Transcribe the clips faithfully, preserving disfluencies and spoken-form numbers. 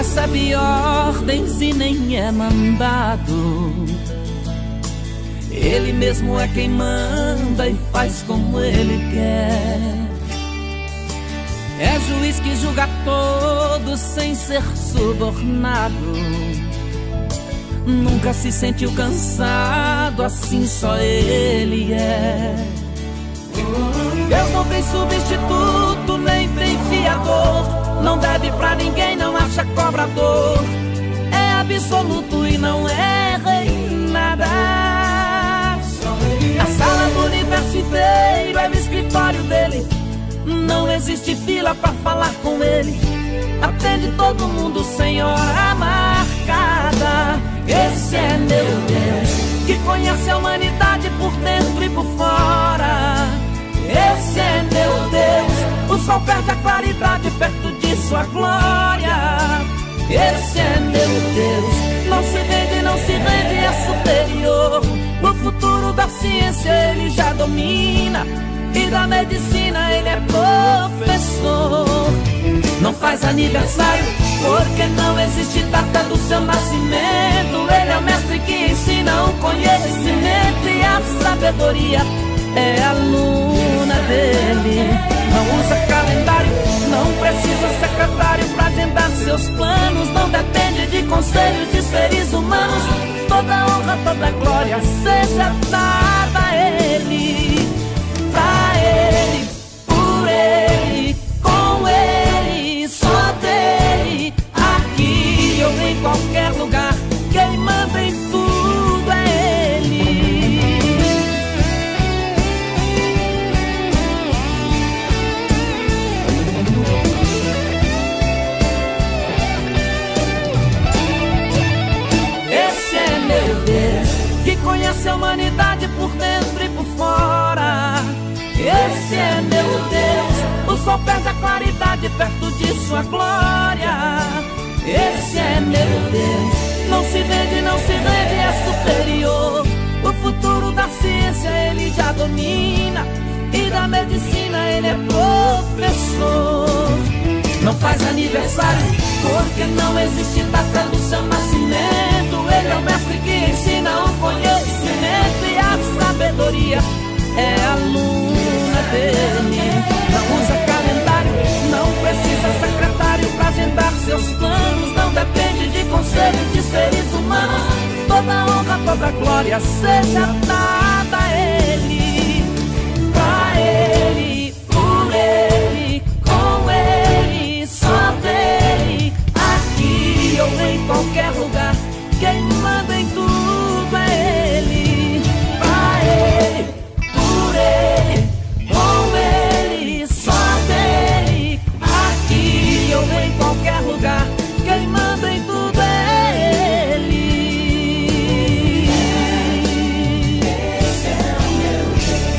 recebe ordens e nem é mandado. Ele mesmo é quem manda e faz como ele quer. É juiz que julga todos sem ser subornado. Nunca se sentiu cansado, assim só ele é. Deus não tem substituto, nem tem fiador. Não deve pra ninguém, não acha cobrador. É absoluto e não erra em nada. A sala do universo inteiro é o escritório dele. Não existe fila pra falar com ele. Atende todo mundo sem hora marcada. Esse é meu Deus, que conhece a humanidade por dentro e por fora. Esse é meu Deus, o sol perde a claridade perto de sua glória. Esse é meu Deus, não se rende, não se rende, é superior. O futuro da ciência ele já domina, e da medicina ele é professor. Não faz aniversário porque não existe data do seu nascimento. Ele é o mestre que ensina o conhecimento, e a sabedoria é aluna dele. Não usa calendário, não precisa secretário pra agendar seus planos. Não depende de conselhos de seres humanos. Toda honra, toda glória seja dada a ele. Pra ele, por ele, com ele, só dele. Aqui ou em qualquer lugar, quem manda em tudo é ele. Esse é meu Deus, que conhece a humanidade por dentro e por fora. Esse é meu Deus, o sol perde a claridade perto de sua glória. Esse é meu Deus, não se vende, não se rende, é superior. O futuro da ciência ele já domina, e da medicina ele é professor. Não faz aniversário porque não existe data do seu nascimento. Ele é o mestre que ensina o conhecimento, e a sabedoria é aluna dele. Não usa calendário, não precisa secretário pra agendar seus planos. Não depende de conselhos de seres humanos. Toda honra, toda glória seja dada a ele. Pra ele, por ele, com ele, só dele. Aqui ou em qualquer lugar, quem manda em tudo é ele. Pra ele, por ele, com ele, só dele. Aqui ou em qualquer lugar, quem manda em tudo é ele. Esse é o meu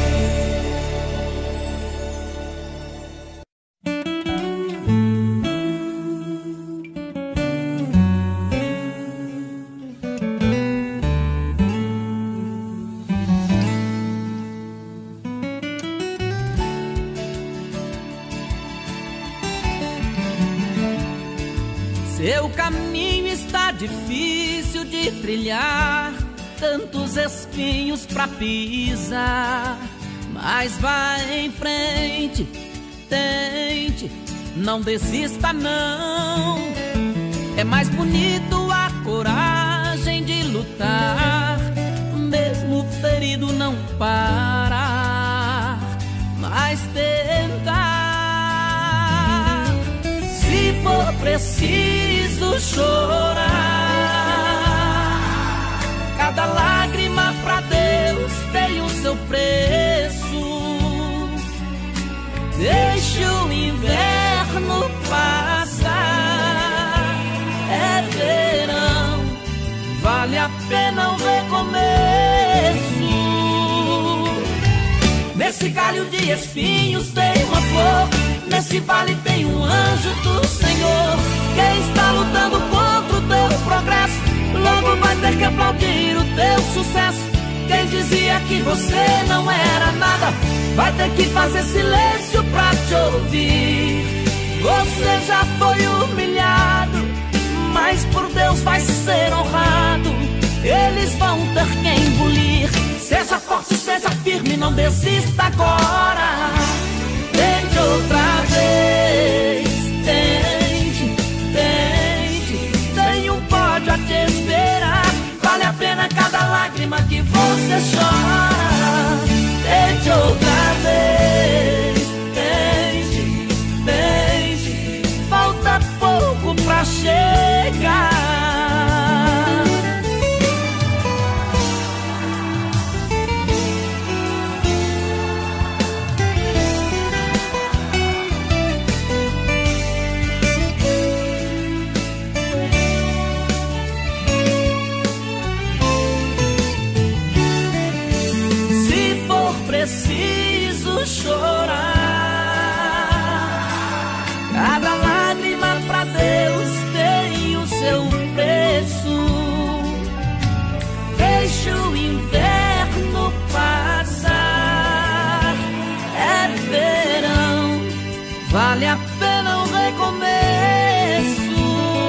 Seu caminho está difícil de trilhar, tantos espinhos pra pisar. Mas vai em frente, tente, não desista não. É mais bonito a coragem de lutar, mesmo ferido não parar, mas tentar. Se for preciso chorar, cada lágrima pra Deus tem o seu preço. Deixe o inverno passar, é verão, vale a pena o recomeço. Nesse galho de espinhos tem uma flor, nesse vale tem um anjo do Senhor, que está lutando contra o teu progresso. Logo vai ter que aplaudir o teu sucesso. Quem dizia que você não era nada, vai ter que fazer silêncio pra te ouvir. Você já foi humilhado, mas por Deus vai ser honrado. Eles vão ter que engolir. Seja forte, seja firme, não desista agora. Tente outra vez, tente, tente. Tem um pódio a te esperar. Vale a pena cada lágrima que você chora. Tente outra vez, tente, tente. Falta pouco pra chegar. Preciso chorar, cada lágrima pra Deus tem o seu preço. Deixa o inverno passar, é verão, vale a pena um recomeço.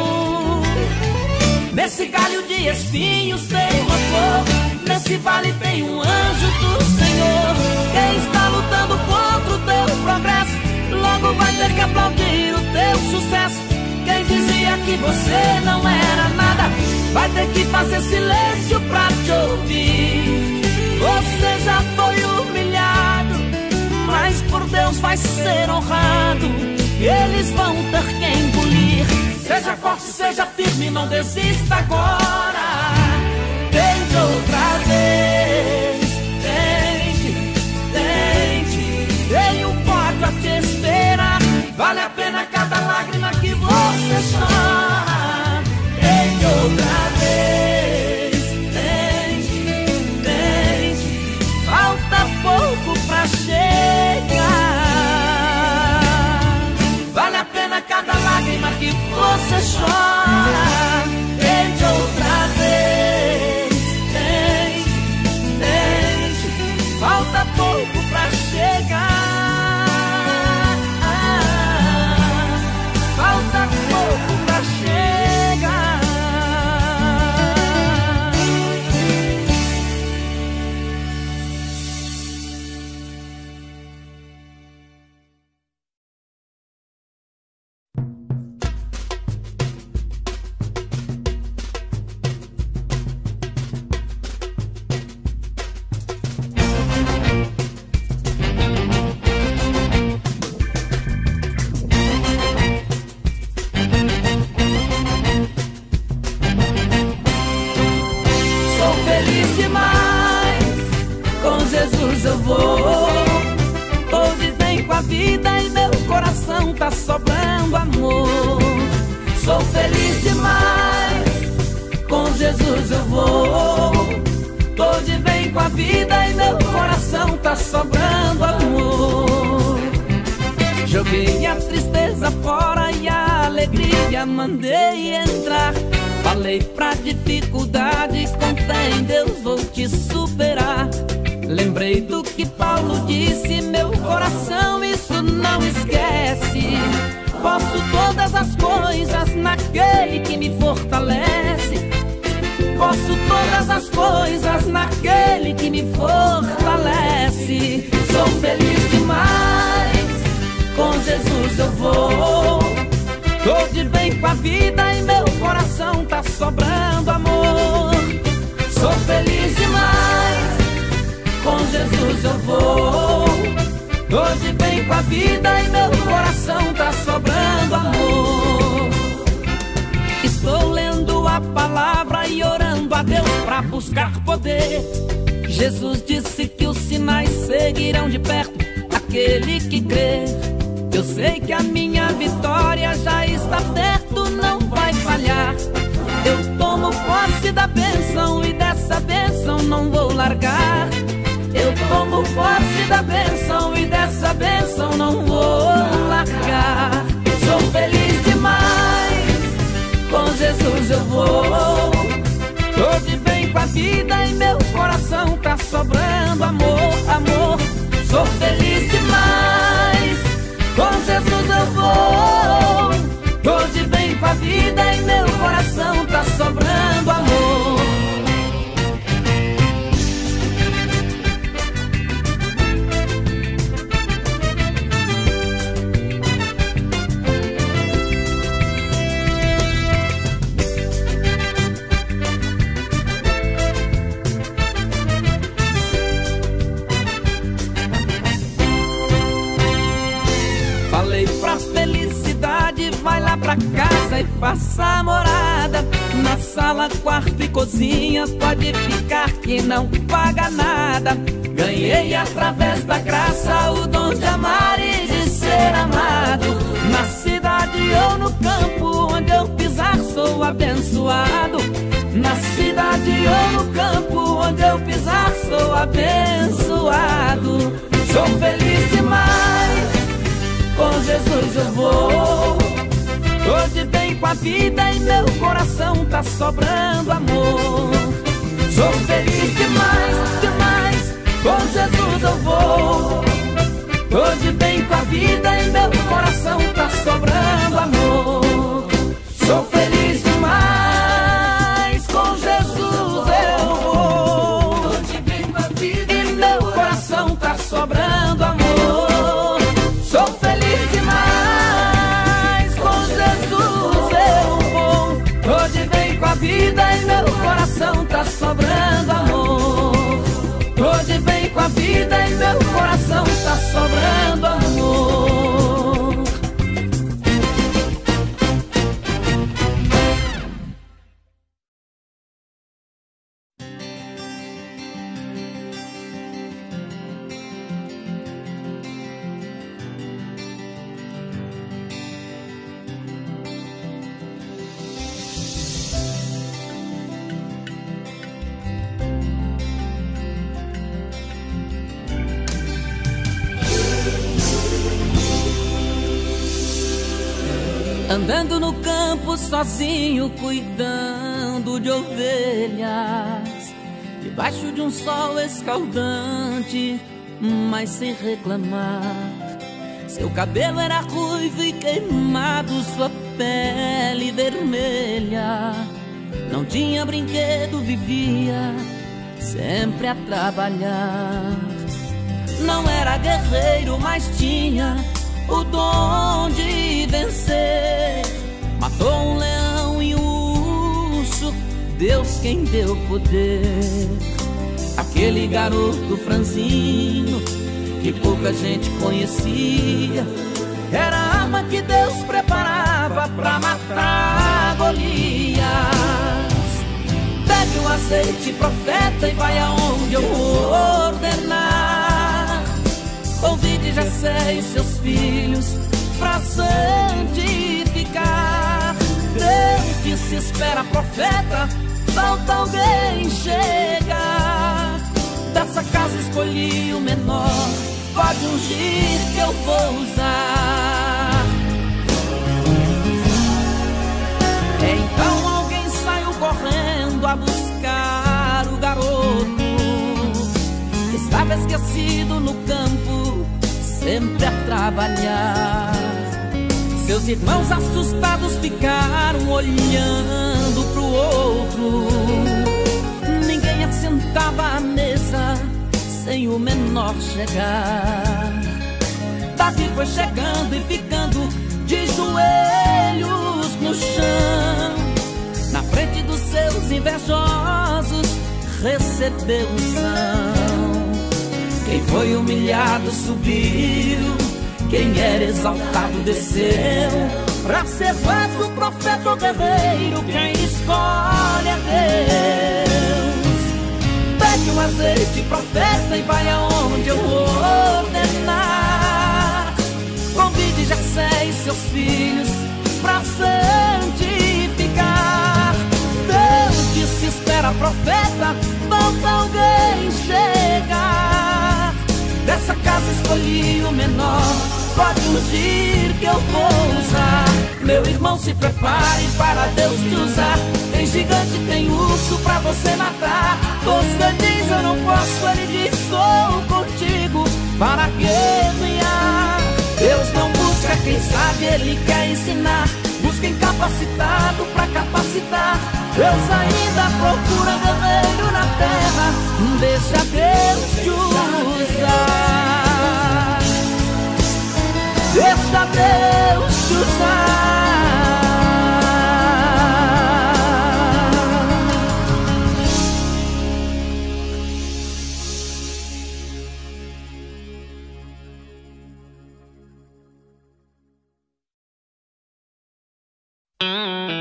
Nesse galho de espinhos tem uma flor, nesse vale tem um anjo do Senhor. Quem está lutando contra o teu progresso, logo vai ter que aplaudir o teu sucesso. Quem dizia que você não era nada, vai ter que fazer silêncio pra te ouvir. Você já foi humilhado, mas por Deus vai ser honrado. Eles vão ter que engolir. Seja forte, seja firme, não desista agora. Tente outra vez, tente, tente. Tem um pódio a te esperar. Vale a pena cada lágrima que você chora. Tente outra vez, tente, tente. Falta pouco pra chegar. Vale a pena cada lágrima que você chora. Tente outra vez, falta pouco pra chegar. Falta pouco pra chegar. Eu vou, tô de bem com a vida e meu coração tá sobrando amor. Sou feliz demais, com Jesus eu vou. Tô de bem com a vida e meu coração tá sobrando amor. Joguei a tristeza fora e a alegria mandei entrar. Falei pra dificuldade, com fé em Deus vou te superar. Lembrei do que Paulo disse, meu coração isso não esquece. Posso todas as coisas naquele que me fortalece. Posso todas as coisas naquele que me fortalece. Sou feliz demais, com Jesus eu vou. Tô de bem com a vida e meu coração tá sobrando amor. Sou feliz demais, com Jesus eu vou. Tô de bem com a vida e meu coração tá sobrando amor. Estou lendo a palavra e orando a Deus pra buscar poder. Jesus disse que os sinais seguirão de perto aquele que crê. Eu sei que a minha vitória já está perto, não vai falhar. Eu tomo posse da bênção e dessa bênção não vou largar. Eu tomo posse da bênção e dessa bênção não vou largar. Sou feliz demais, com Jesus eu vou. Tô de bem com a vida e meu coração tá sobrando amor, amor. Sou feliz demais, com Jesus eu vou. Tô de bem com a vida e meu coração faça morada. Na sala, quarto e cozinha pode ficar que não paga nada. Ganhei através da graça o dom de amar e de ser amado. Na cidade ou no campo, onde eu pisar sou abençoado. Na cidade ou no campo, onde eu pisar sou abençoado. Sou feliz demais, com Jesus eu vou. Tô de bem com a vida e meu coração tá sobrando amor. Sou feliz demais, demais, com Jesus eu vou. Tô de bem com a vida e meu coração tá sobrando amor. Sou feliz demais, com Jesus eu vou. Tô de bem com a vida e meu coração tá sobrando amor. Sou feliz demais, com Jesus eu vou. Tô de bem com a vida e meu coração tá sobrando amor. Tô de bem com a vida e meu coração tá sobrando amor. Andando no campo sozinho, cuidando de ovelhas, debaixo de um sol escaldante, mas sem reclamar. Seu cabelo era ruivo e queimado, sua pele vermelha. Não tinha brinquedo, vivia sempre a trabalhar. Não era guerreiro, mas tinha o dom de vencer. Matou um leão e um urso, Deus quem deu poder. Aquele garoto franzino que pouca gente conhecia, era a arma que Deus preparava pra matar Golias. Pegue o azeite, profeta, e vai aonde eu ordenar. Convide Jessé e seus filhos pra santificar. Deus disse: espera, profeta, falta alguém chegar. Dessa casa escolhi o menor, pode ungir que eu vou usar. Então alguém saiu correndo a buscar o garoto. Estava esquecido no campo, sempre a trabalhar. Seus irmãos assustados ficaram olhando pro outro. Ninguém assentava à mesa sem o menor chegar. Davi foi chegando e ficando de joelhos no chão. Na frente dos seus invejosos recebeu unção. Quem foi humilhado subiu, quem era exaltado desceu. Pra ser vaso, profeta ou guerreiro, quem escolhe é Deus. Pegue o azeite, profeta, e vai aonde eu ordenar. Convide Jessé e seus filhos pra santificar. Deus disse: espera, profeta, falta alguém chegar. Dessa casa escolhi o menor, pode ungir que eu vou usar. Meu irmão, se prepare para Deus te usar. Tem gigante, tem urso pra você matar. Você diz: eu não posso, ele diz: sou contigo para guerrear. Deus não busca quem sabe, ele quer ensinar. Busca incapacitado pra capacitar. Deus ainda procura guerreiro na terra. Deixa Deus te usar. Deixa Deus te usar. Mm-hmm.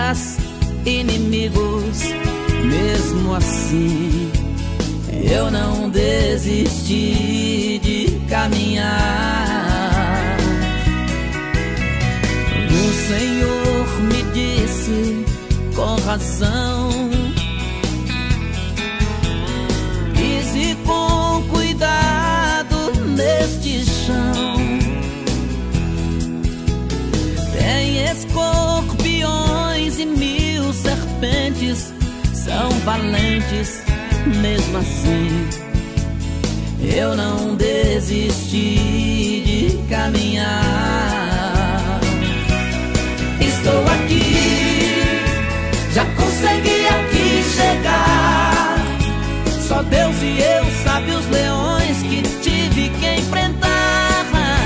colegas, inimigos. Mesmo assim, eu não desisti de caminhar. O Senhor me disse com razão: pise com cuidado neste chão. Tem escorpiões e mil serpentes, são valentes. Mesmo assim, eu não desisti de caminhar. Estou aqui, já consegui aqui chegar. Só Deus e eu sabe os leões que tive que enfrentar.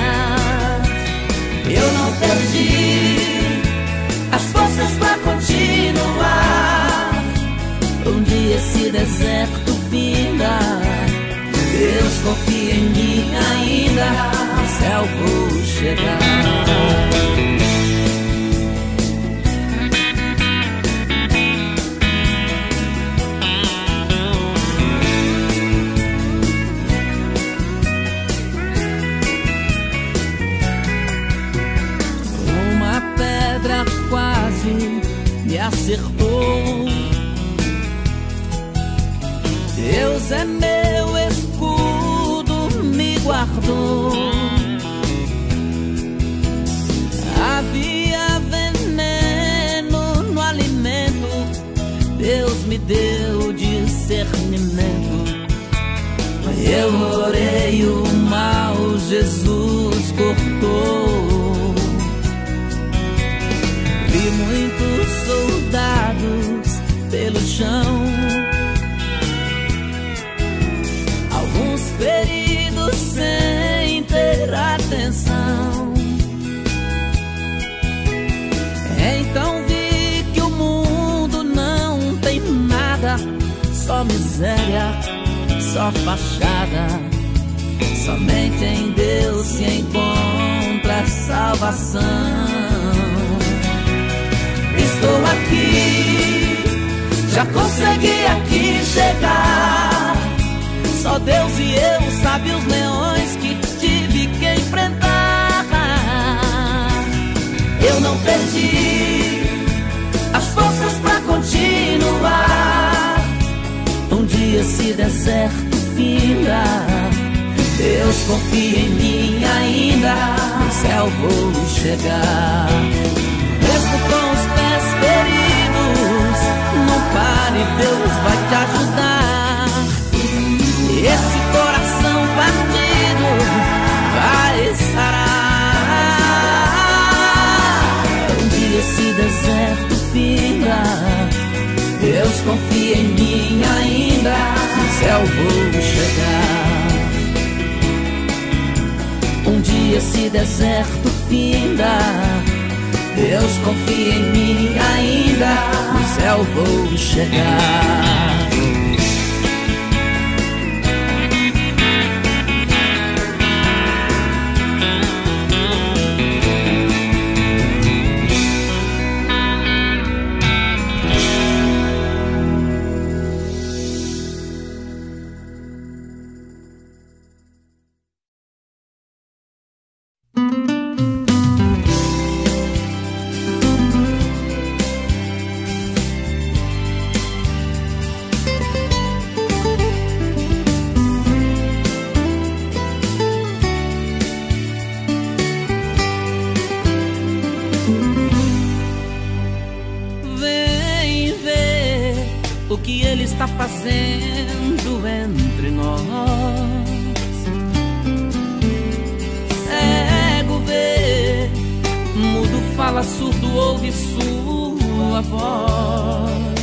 Eu não perdi as forças pra continuar. Um dia esse deserto finda, Deus confia em mim ainda, no céu vou chegar. Uma pedra quase me acertou. Deus é meu escudo, me guardou. Havia veneno no alimento, Deus me deu discernimento. Eu orei, o mal Jesus cortou. Vi muitos soldados pelo chão, alguns feridos sem ter atenção. Então vi que o mundo não tem nada, só miséria, só fachada. Somente em Deus se encontra salvação. Estou aqui, já consegui aqui chegar. Só Deus e eu sabe os leões que tive que enfrentar. Eu não perdi as forças pra continuar. Um dia esse deserto finda, Deus confia em mim ainda, no céu vou chegar. Mesmo com os pés feridos, não pare, Deus vai te ajudar. Esse coração partido vai sarar. Um dia esse deserto finda, Deus confia em mim ainda, no céu vou chegar. Um dia esse deserto finda, Deus confia em mim ainda, no céu vou chegar. O que Ele está fazendo entre nós. Cego vê, mudo fala, surdo ouve sua voz.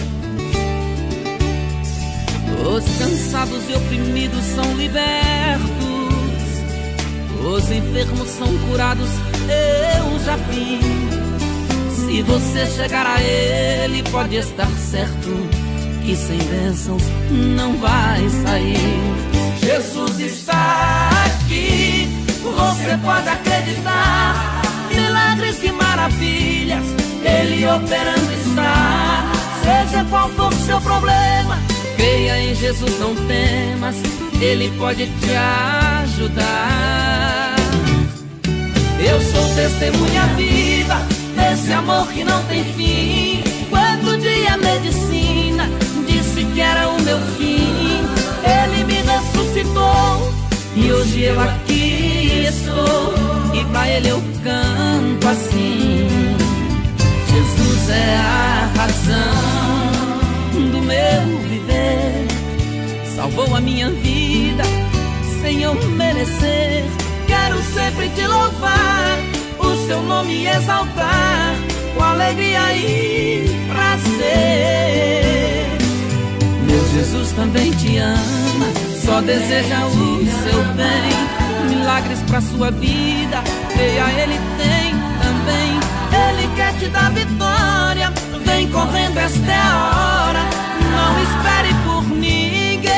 Os cansados e oprimidos são libertos, os enfermos são curados, eu já vi. Se você chegar a Ele, pode estar certo que sem bênçãos não vai sair. Jesus está aqui, você pode acreditar. E milagres e maravilhas Ele operando está. Seja qual for o seu problema, creia em Jesus, não temas, Ele pode te ajudar. Eu sou testemunha viva desse amor que não tem fim. Quando o dia medicina disse que era o meu fim, Ele me ressuscitou e hoje eu aqui estou. E pra Ele eu canto assim: Jesus é a razão do meu viver. Salvou a minha vida sem eu merecer. Quero sempre te louvar, o seu nome exaltar, com alegria e prazer. Meu Jesus também te ama, só deseja o seu bem. Milagres pra sua vida, creia, Ele tem também. Ele quer te dar vitória, vem correndo, esta é a hora. Não espere por ninguém.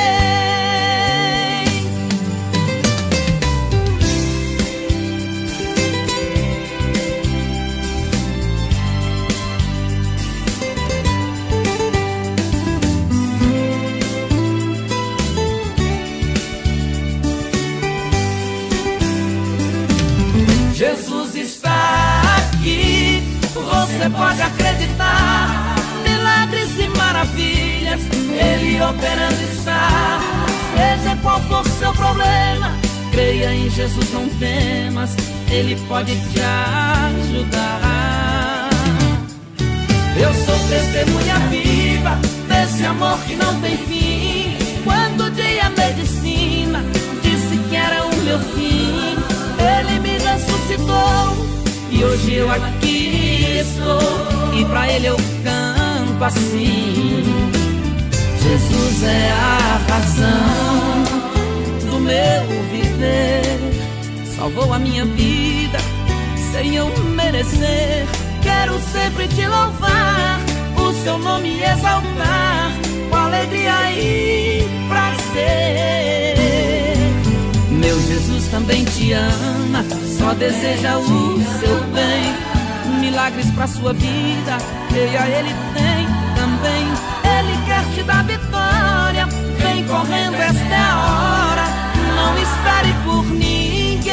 Jesus está aqui, você pode acreditar. Milagres e maravilhas Ele operando está. Seja qual for seu problema, creia em Jesus, não temas, Ele pode te ajudar. Eu sou testemunha viva desse amor que não tem fim. Quando o dia medicina disse que era o meu fim, Ele me ressuscitou e hoje eu aqui estou. E pra Ele eu canto assim: Jesus é a razão do meu viver. Salvou a minha vida sem eu merecer. Quero sempre te louvar, o seu nome exaltar, com alegria e prazer. Meu Jesus também te ama, só deseja o seu bem. Milagres pra sua vida, creia, Ele tem também. Ele quer te dar vitória, vem correndo, esta é a hora. Não espere por ninguém.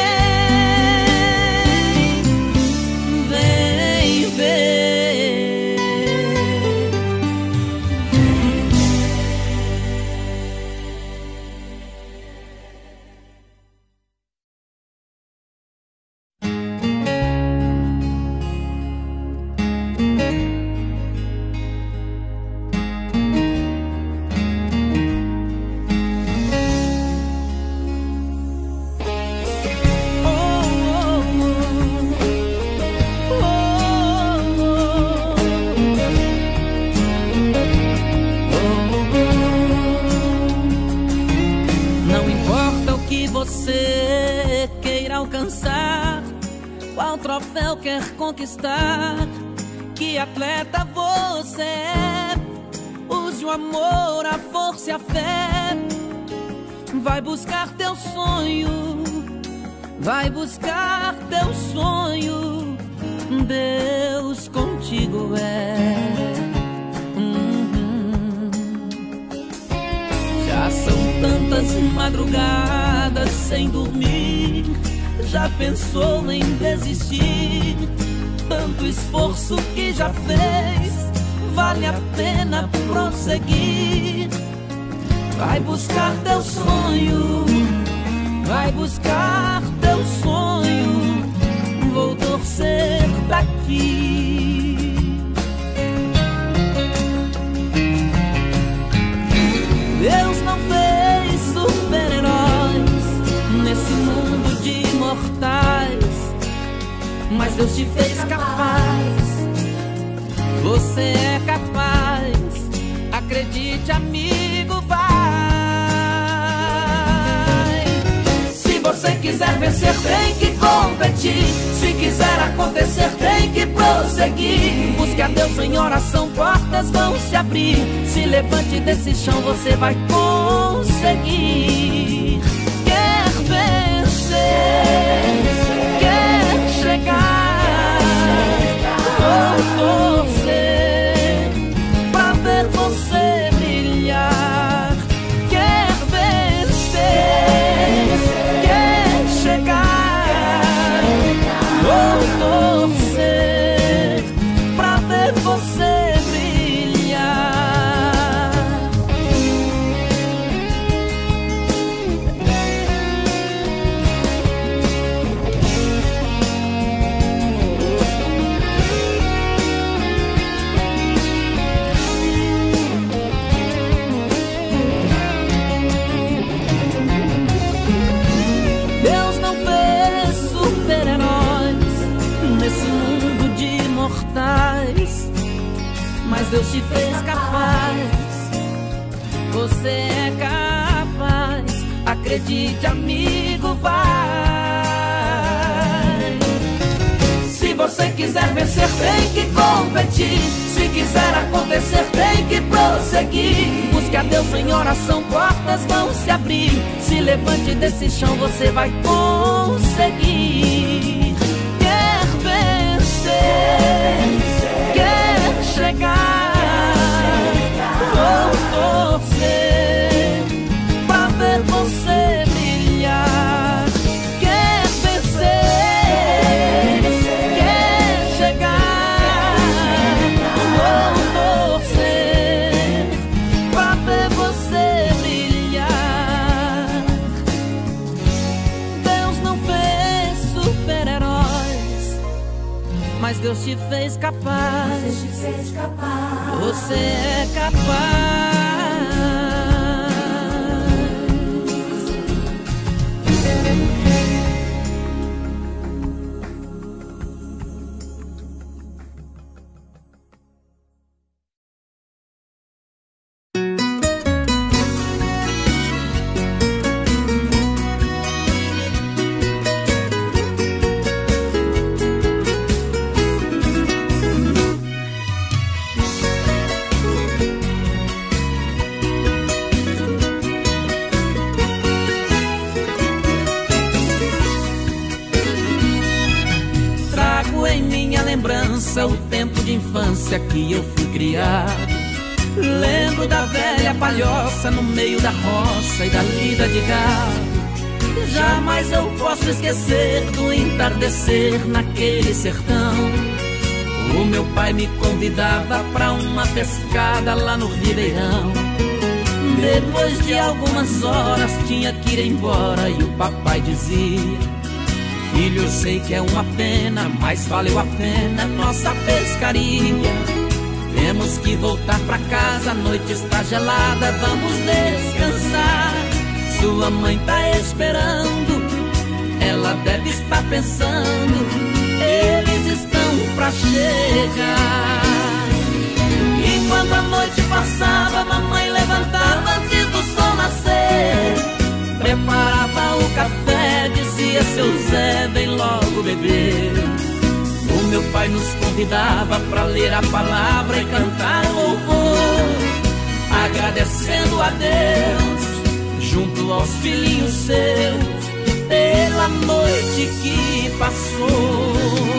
Vem ver. Troféu quer conquistar, que atleta você é. Use o amor, a força e a fé. Vai buscar teu sonho, vai buscar teu sonho. Deus contigo é. Uhum. Já são tantas madrugadas sem dormir. Já pensou em desistir? Tanto esforço que já fez, vale a pena prosseguir. Vai buscar teu sonho, vai buscar teu sonho. Vou torcer daqui. Deus não fez super-heróis nesse mundo de mortais, mas Deus te fez capaz. Você é capaz, acredite, amigo, vai. Se você quiser vencer, tem que competir. Se quiser acontecer, tem que prosseguir. Busque a Deus em oração, portas vão se abrir. Se levante desse chão, você vai conseguir. Quer vencer, quer chegar Vou torcer pra ver você brilhar. Quer vencer, quer chegar. Vou torcer pra ver você brilhar. Deus não fez super-heróis nesse mundo de mortais, mas Deus te fez capaz. Você é capaz, acredite, amigo, vai. Se você quiser vencer, tem que competir. Se quiser acontecer, tem que prosseguir. Busque a Deus em oração, portas vão se abrir. Se levante desse chão, você vai conseguir. Quer vencer, quer chegar. Vou torcer pra ver você brilhar. Quer vencer, quer chegar. Vou torcer pra ver você brilhar. Deus não fez super-heróis, mas Deus te fez capaz. Você é capaz. O tempo de infância que eu fui criado. Lembro da velha palhoça no meio da roça e da lida de gado. Jamais eu posso esquecer do entardecer naquele sertão. O meu pai me convidava pra uma pescada lá no Ribeirão. Depois de algumas horas tinha que ir embora e o papai dizia: filho, eu sei que é uma pena, mas valeu a pena nossa pescaria. Temos que voltar pra casa, a noite está gelada, vamos descansar. Sua mãe tá esperando, ela deve estar pensando, eles estão pra chegar. E quando a noite passava, mamãe levantava antes do sol nascer, preparava o café, dizia: seu Zé, vem logo beber. O meu pai nos convidava pra ler a palavra e cantar louvor, agradecendo a Deus, junto aos filhinhos seus, pela noite que passou.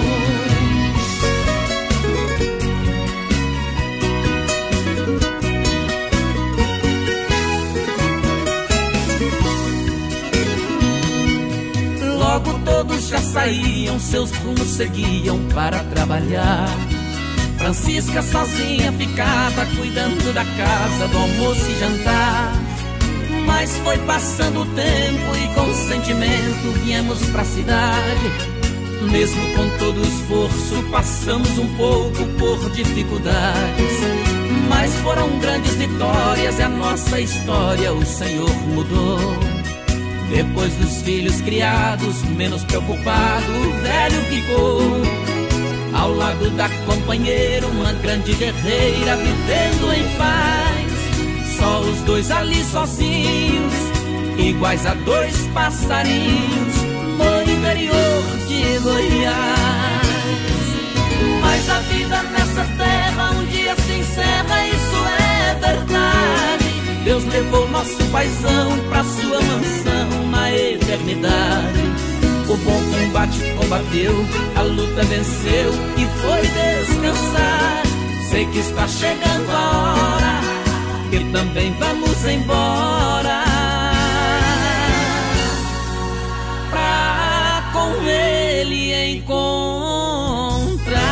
Logo todos já saíam, seus rumos seguiam para trabalhar. Francisca sozinha ficava cuidando da casa, do almoço e jantar. Mas foi passando o tempo e com sentimento viemos pra cidade. Mesmo com todo o esforço passamos um pouco por dificuldades, mas foram grandes vitórias e a nossa história o Senhor mudou. Depois dos filhos criados, menos preocupado, o velho ficou ao lado da companheira, uma grande guerreira vivendo em paz. Só os dois ali sozinhos, iguais a dois passarinhos no interior de Goiás. Mas a vida nessa terra um dia se encerra, isso é verdade. Deus levou nosso paizão pra sua mansão na eternidade. O bom combate combate combateu, a luta venceu e foi descansar. Sei que está chegando a hora, que também vamos embora, pra com ele encontrar.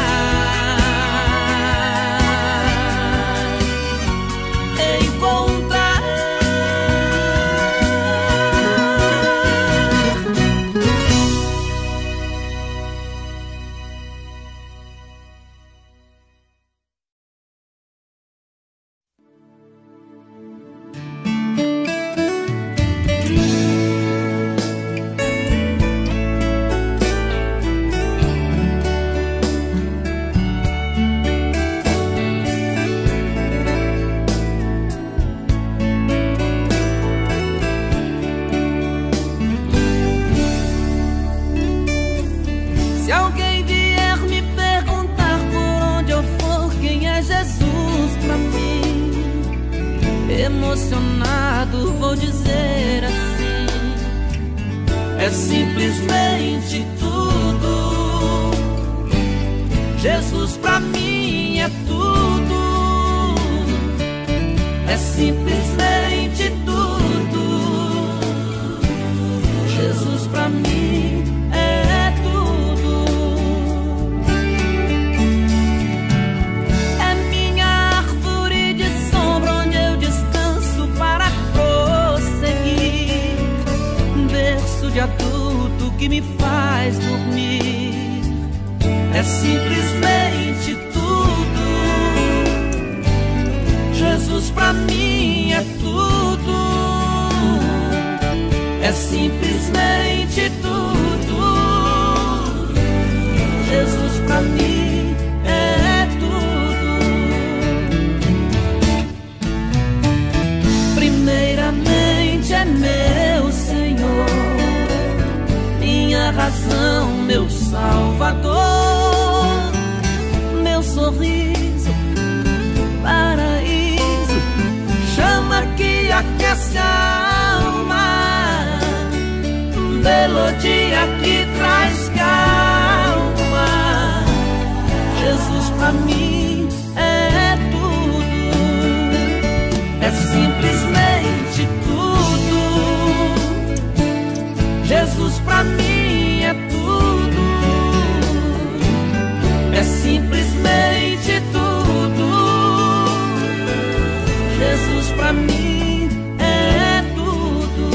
Emocionado vou dizer assim: é simplesmente tudo. Jesus pra mim é tudo. É simplesmente tudo. Jesus pra mim é tudo. É minha árvore de sombra onde eu descanso para prosseguir, berço de adulto que me faz dormir. É simplesmente tudo. Jesus pra mim é tudo. É simplesmente tudo. Jesus pra mim é tudo. Primeiramente é meu Senhor, minha razão, meu Salvador, meu sorriso, paraíso, chama que aquece a alma, melodia que traz calma. Jesus pra mim é tudo. É simplesmente tudo. Jesus pra mim é tudo. É simplesmente tudo. Jesus pra mim é tudo.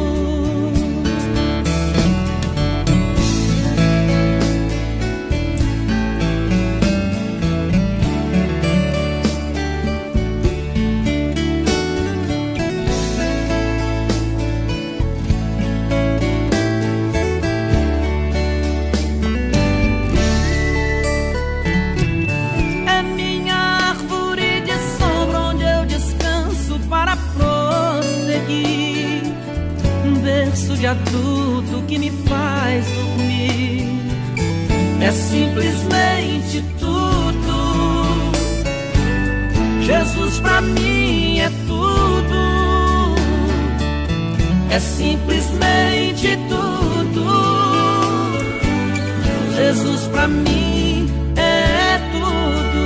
É minha árvore de sombra onde eu descanso para prosseguir, um berço de adulto que me faz dormir. É simplesmente tudo. Jesus pra mim é tudo. É simplesmente tudo. Jesus pra mim é tudo.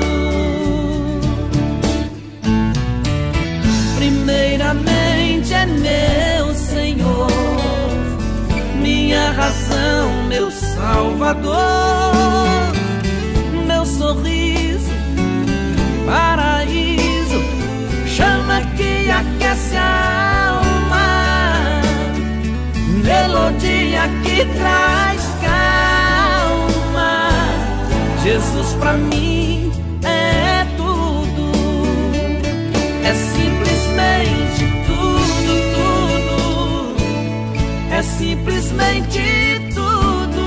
Primeiramente é meu Senhor, minha razão, meu Salvador, meu sorriso, paraíso, chama que aquece a alma, melodia que traz calma. Jesus pra mim é tudo. É simplesmente tudo, tudo. É simplesmente tudo.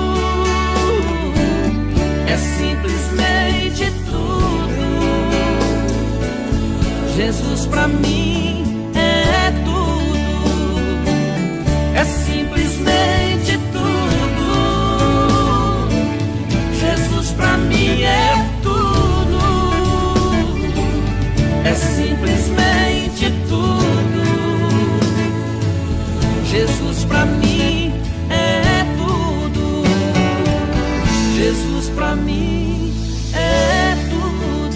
É simplesmente tudo. Jesus pra mim é tudo. É simplesmente tudo. Jesus pra mim é tudo. É simplesmente tudo. Jesus pra mim é tudo. pra mim é tudo.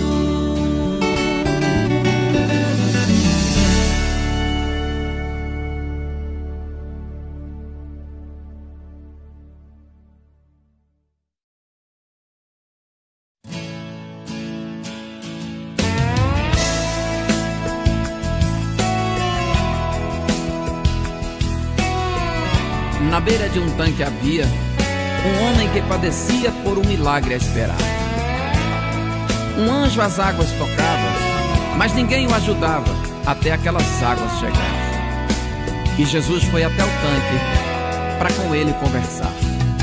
Na beira de um tanque havia um homem que padecia por um milagre a esperar. Um anjo as águas tocava, mas ninguém o ajudava até aquelas águas chegarem. E Jesus foi até o tanque para com ele conversar.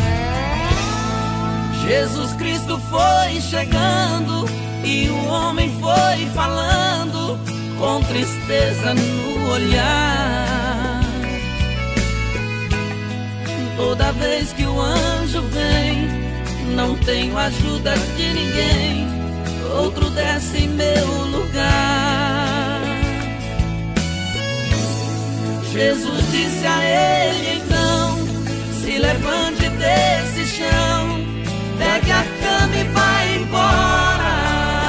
Jesus Cristo foi chegando e o homem foi falando com tristeza no olhar. Toda vez que o anjo vem, não tenho ajuda de ninguém, outro desce em meu lugar. Jesus disse a ele então: se levante desse chão, pegue a cama e vai embora.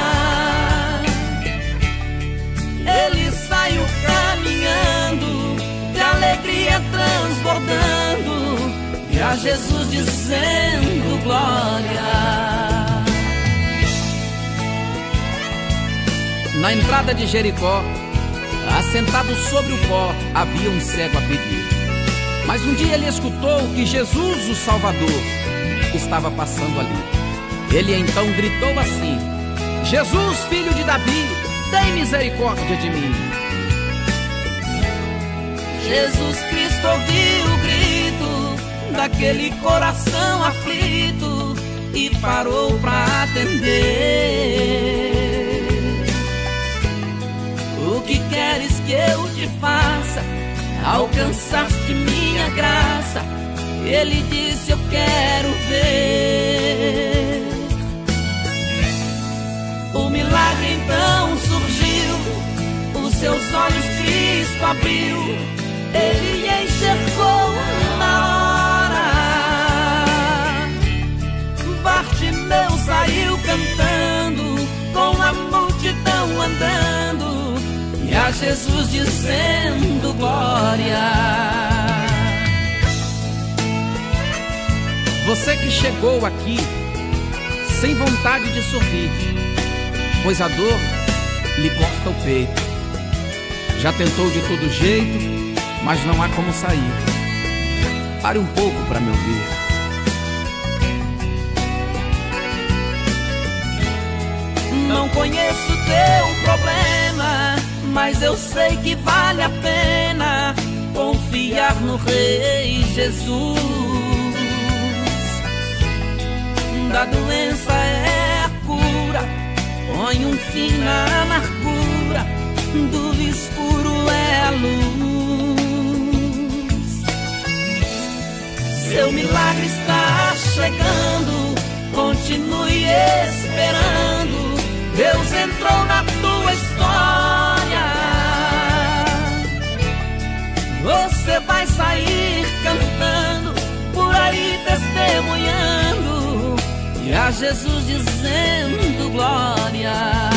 Ele saiu caminhando, de alegria transbordando, e a Jesus dizendo glória. Na entrada de Jericó, assentado sobre o pó, havia um cego a pedir. Mas um dia ele escutou que Jesus, o Salvador, estava passando ali. Ele então gritou assim: Jesus, filho de Davi, tem misericórdia de mim. Jesus Cristo ouviu o grito daquele coração aflito e parou pra atender. O que queres que eu te faça? Alcançaste minha graça. Ele disse: eu quero ver. O milagre então surgiu, os seus olhos Cristo abriu, ele enxergou na hora. Bartimeu saiu cantando, com a multidão andando, e a Jesus dizendo glória. Você que chegou aqui sem vontade de sorrir, pois a dor lhe corta o peito. Já tentou de todo jeito, mas não há como sair. Pare um pouco para me ouvir. Não conheço teu problema, mas eu sei que vale a pena confiar no Rei Jesus. Da doença é a cura, põe um fim na amargura, do escuro é a luz. Seu milagre está chegando, continue esperando. Deus entrou na tua história. Você vai sair cantando, por aí testemunhando, e a Jesus dizendo glória.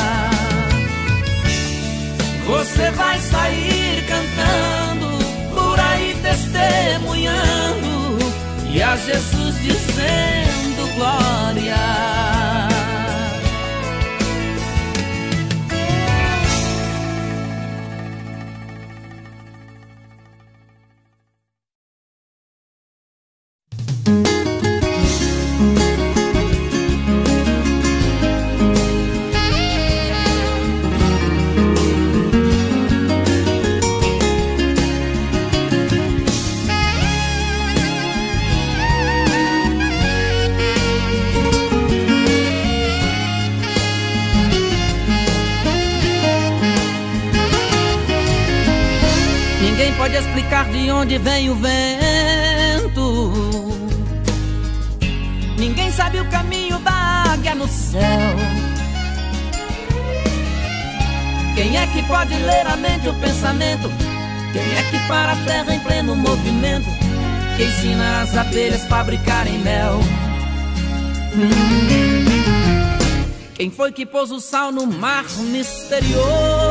Você vai sair cantando, por aí testemunhando, e a Jesus dizendo glória. Pode explicar de onde vem o vento. Ninguém sabe o caminho da águia no céu. Quem é que pode ler a mente, o pensamento? Quem é que para a terra em pleno movimento? Que ensina as abelhas fabricarem mel? Quem foi que pôs o sal no mar misterioso?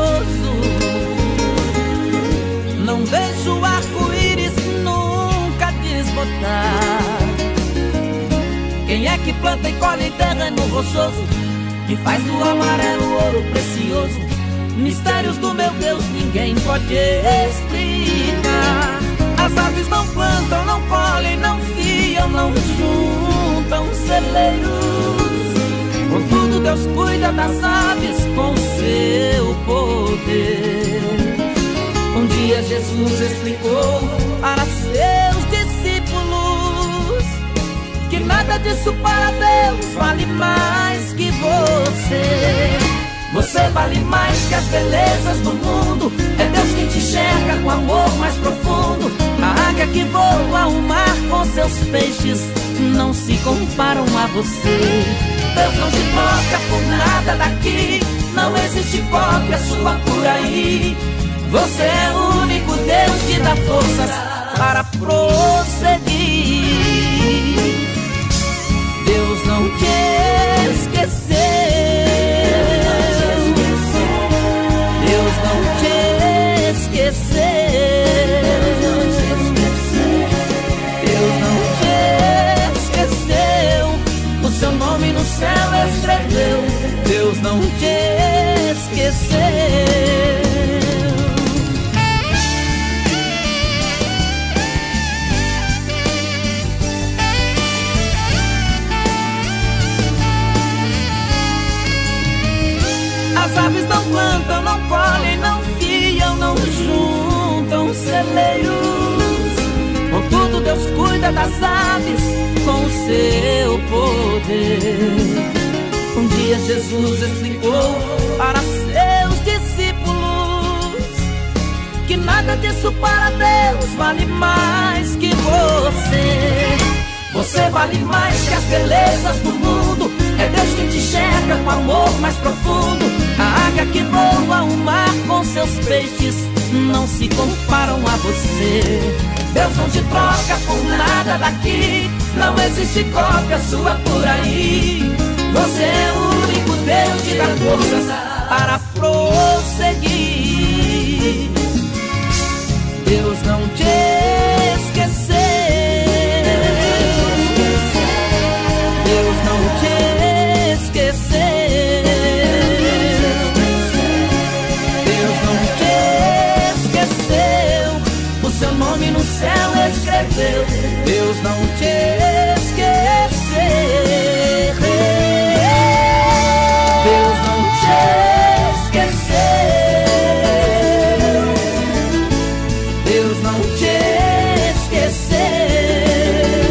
Não deixa o arco-íris nunca desbotar. Quem é que planta e colhe terreno rochoso, que faz do amarelo ouro precioso? Mistérios do meu Deus ninguém pode explicar. As aves não plantam, não colhem, não fiam, não juntam celeiros. Contudo Deus cuida das aves com seu poder. Um dia Jesus explicou para seus discípulos que nada disso para Deus vale mais que você. Você vale mais que as belezas do mundo. É Deus quem te enxerga com amor mais profundo. A águia que voa o mar com seus peixes não se comparam a você. Deus não te troca por nada daqui. Não existe cópia sua por aí. Você é o único Deus que dá forças para prosseguir. Deus não te esqueceu. Deus não te esqueceu. Deus não te esqueceu. O seu nome no céu escreveu. Deus não te esqueceu. As aves não plantam, não colhem, não fiam, não juntam celeiros. Contudo Deus cuida das aves com o seu poder. Um dia Jesus explicou para seus discípulos que nada disso para Deus vale mais que você. Você vale mais que as belezas do mundo. É Deus que te enxerga com amor mais profundo. A águia que voa o mar com seus peixes não se comparam a você. Deus não te troca por nada daqui. Não existe cópia sua por aí. Você é o único Deus que dá forças para prosseguir. Deus não te esqueceu. Deus não te esqueceu. Deus não te esqueceu. O seu nome no céu escreveu. Deus não te esqueceu. Deus não te esqueceu. Deus não te esqueceu.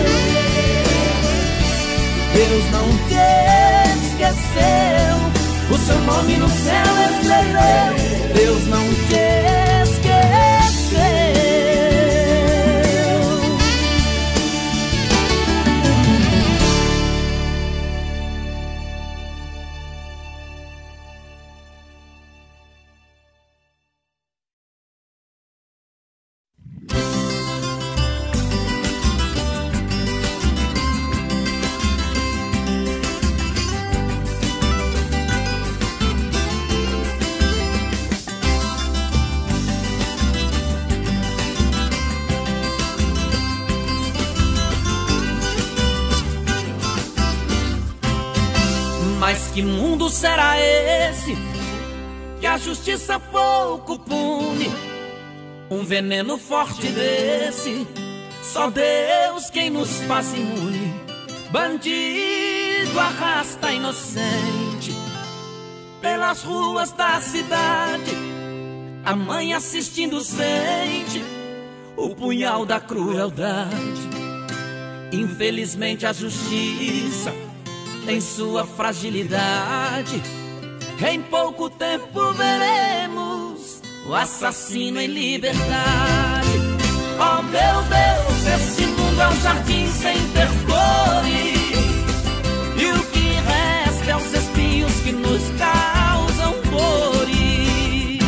Deus não te esqueceu. O seu nome no céu escreveu. Deus não te esqueceu. Mas que mundo será esse que a justiça pouco pune? Um veneno forte desse, só Deus quem nos faz imune. Bandido arrasta inocente pelas ruas da cidade. A mãe assistindo sente o punhal da crueldade. Infelizmente a justiça tem sua fragilidade. Em pouco tempo veremos o assassino em liberdade. Oh meu Deus, esse mundo é um jardim sem ter flores, e o que resta é os espinhos que nos causam dores.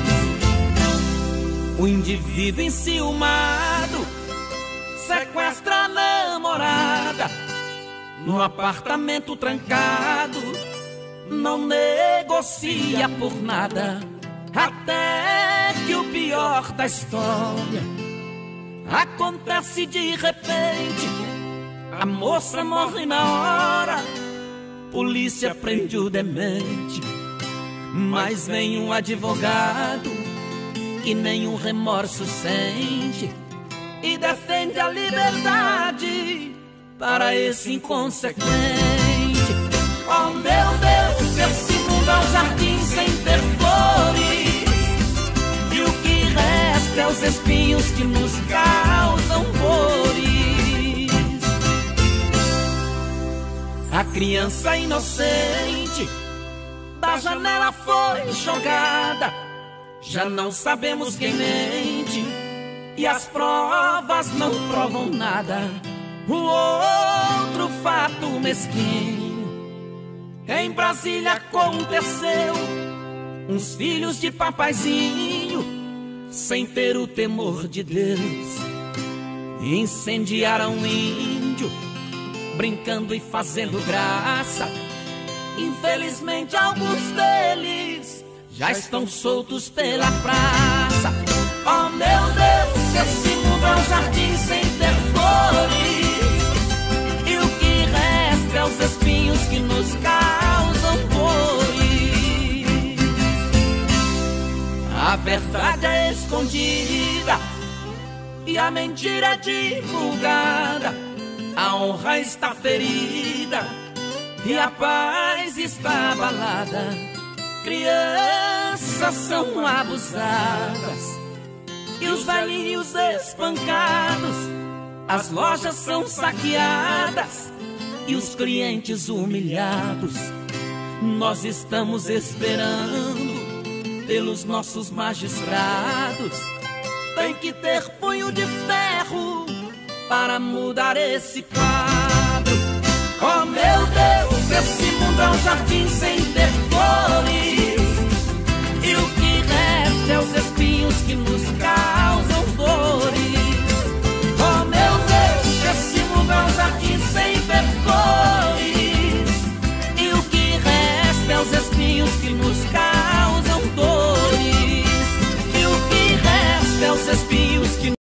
O indivíduo enciumado sequestra a namorada, no apartamento trancado, não negocia por nada, até que o pior da história acontece de repente. A moça morre na hora, polícia prende o demente, mas vem um advogado que nenhum remorso sente e defende a liberdade para esse inconsequente. Oh meu Deus, esse mundo é um jardim sem ter flores, e o que resta é os espinhos que nos causam dores. A criança inocente da janela foi jogada, já não sabemos quem mente, e as provas não provam nada. O outro fato mesquinho em Brasília aconteceu. Uns filhos de papaizinho, sem ter o temor de Deus, incendiaram um índio, brincando e fazendo graça. Infelizmente alguns deles já estão soltos pela praça. Oh meu Deus, esse mundo é um jardim sem ter flores, e o que resta é os espinhos que nos causam dores. A verdade é escondida e a mentira é divulgada, a honra está ferida e a paz está abalada. Crianças são abusadas e os velhinhos espancados, as lojas são saqueadas e os clientes humilhados. Nós estamos esperando pelos nossos magistrados, tem que ter punho de ferro para mudar esse quadro. Oh meu Deus, esse mundo é um jardim sem ter flores, e o que resta é os espinhos que nos causam dores. Oh meu Deus, esse mundo é um jardim sem ter flores, e o que resta é os espinhos que nos causam dores. E o que resta é os espinhos que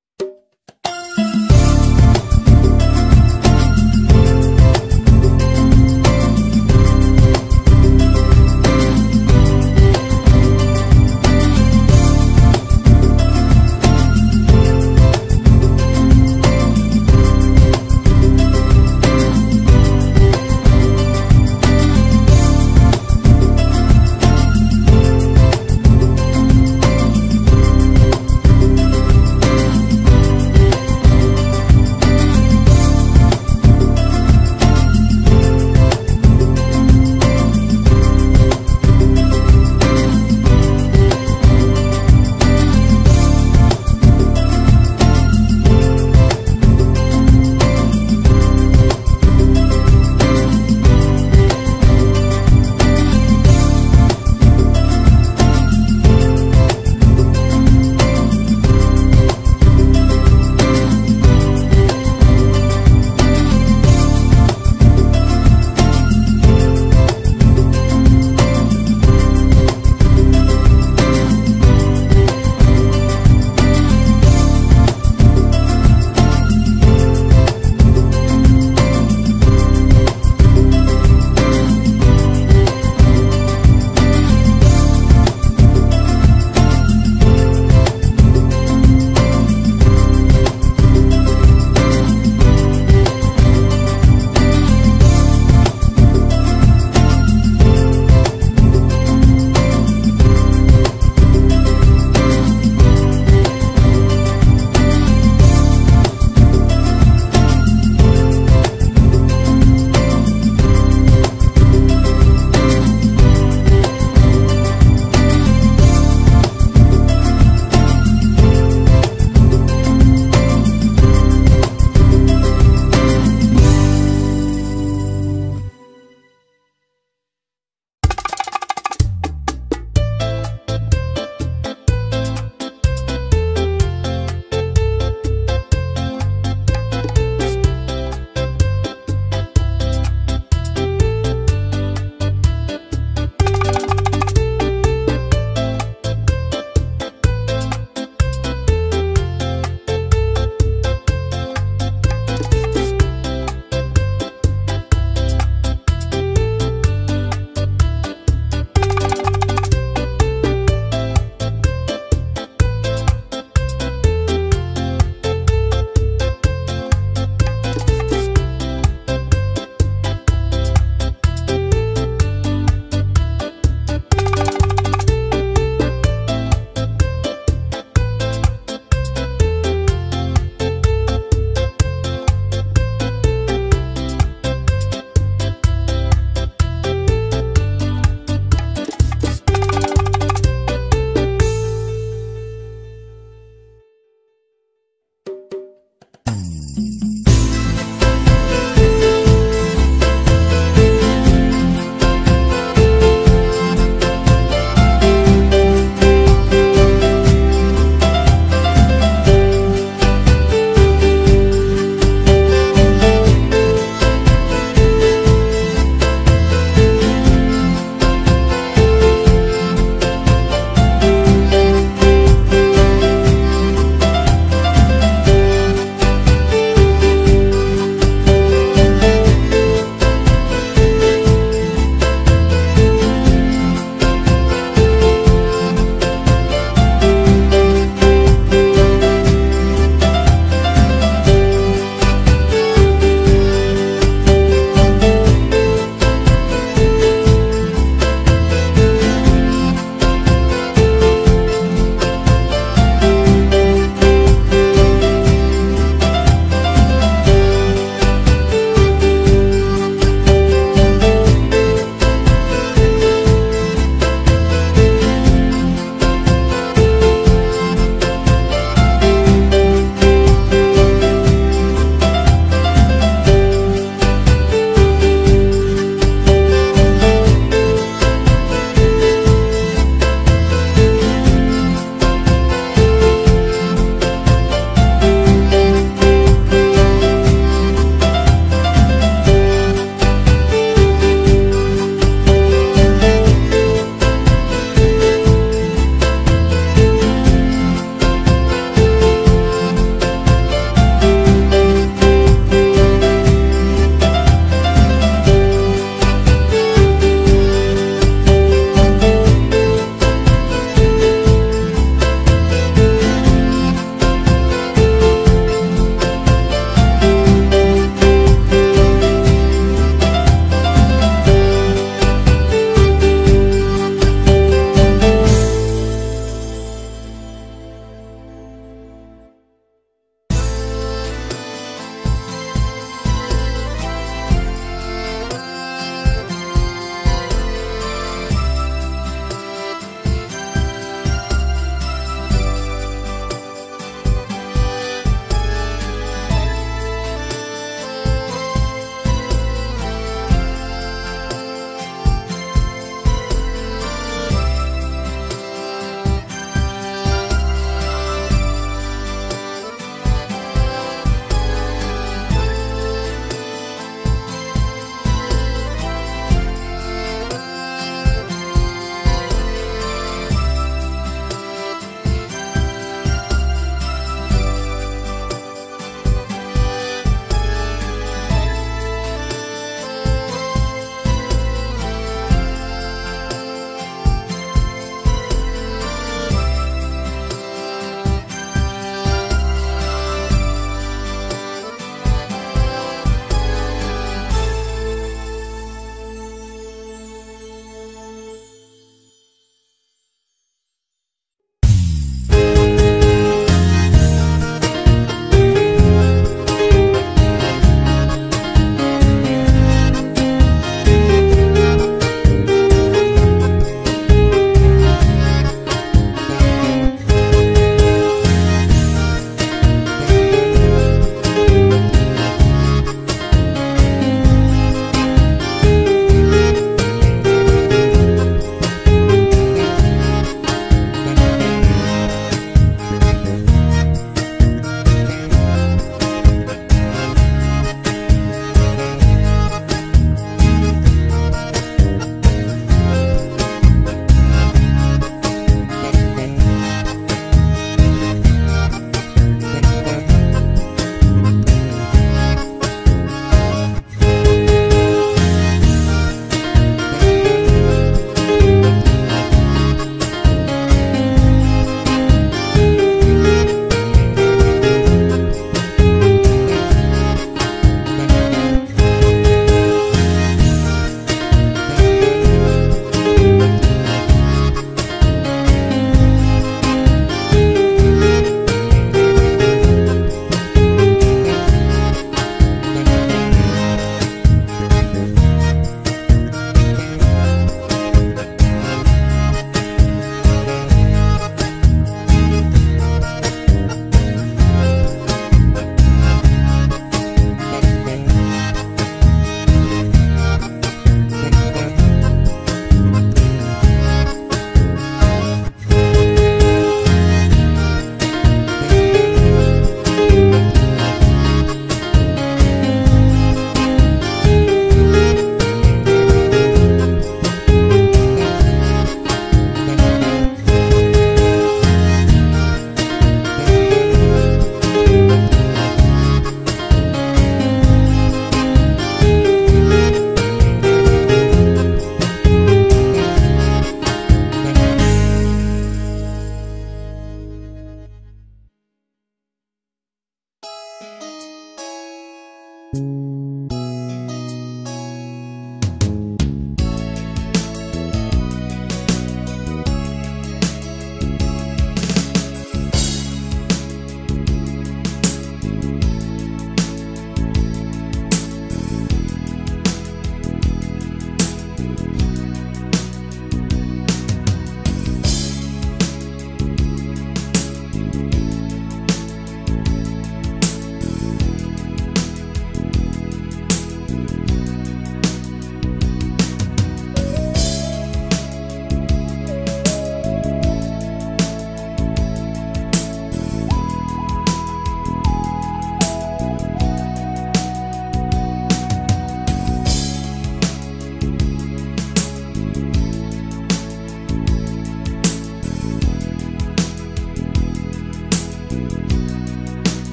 Música